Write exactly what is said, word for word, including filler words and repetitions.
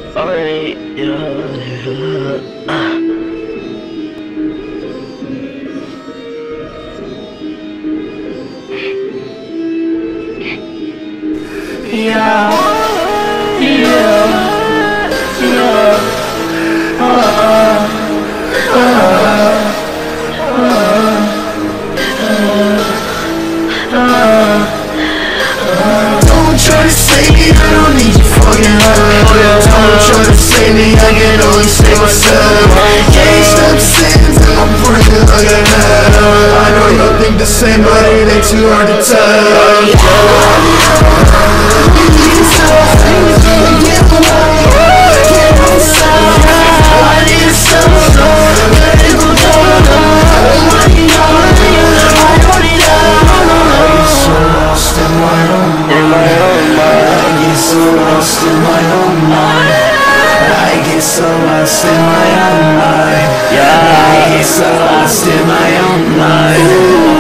Alright, yeah, yeah. Yeah, yeah, yeah, uh, uh, uh, uh. Don't try to save me, I don't need your fucking help. Don't try to save me, I can only save myself. Gauged up sins and I'm breathing like a hell. I know you think the same, but it ain't too hard to tell. Lost in my own mind. I get so lost in my own mind. Yeah, I get so lost in my own mind.